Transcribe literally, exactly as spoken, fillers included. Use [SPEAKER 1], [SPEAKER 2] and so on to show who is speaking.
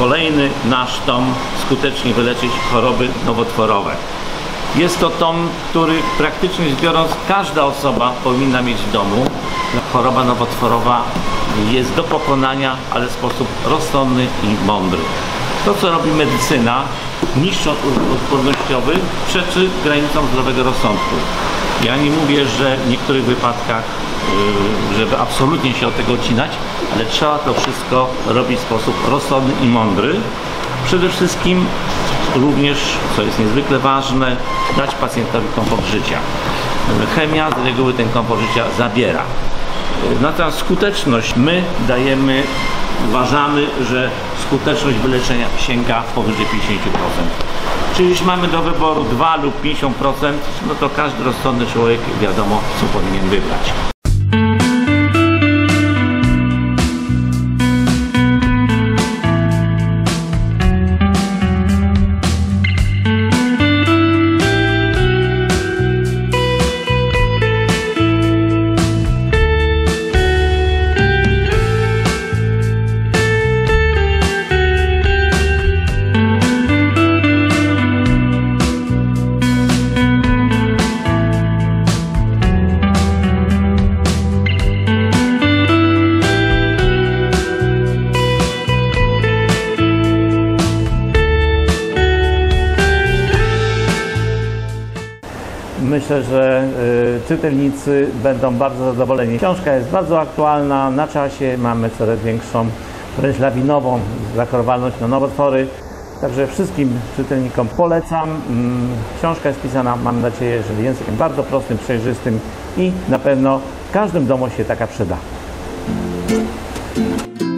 [SPEAKER 1] Kolejny nasz tom skutecznie wyleczyć choroby nowotworowe. Jest to tom, który praktycznie rzecz biorąc każda osoba powinna mieć w domu. Choroba nowotworowa jest do pokonania, ale w sposób rozsądny i mądry. To, co robi medycyna, niszcząc odpornościowy, przeczy granicom zdrowego rozsądku. Ja nie mówię, że w niektórych wypadkach, żeby absolutnie się od tego odcinać, ale trzeba to wszystko robić w sposób rozsądny i mądry. Przede wszystkim również, co jest niezwykle ważne, dać pacjentowi komfort życia. Chemia z reguły ten komfort życia zabiera. Natomiast skuteczność my dajemy, uważamy, że skuteczność wyleczenia sięga powyżej pięćdziesiąt procent. Czyli jeśli mamy do wyboru dwa lub pięćdziesiąt procent, no to każdy rozsądny człowiek wiadomo, co powinien wybrać. Myślę, że y, czytelnicy będą bardzo zadowoleni. Książka jest bardzo aktualna, na czasie, mamy coraz większą, wręcz lawinową zachorowalność na nowotwory. Także wszystkim czytelnikom polecam. Mm, książka jest pisana, mam nadzieję, że językiem bardzo prostym, przejrzystym i na pewno w każdym domu się taka przyda.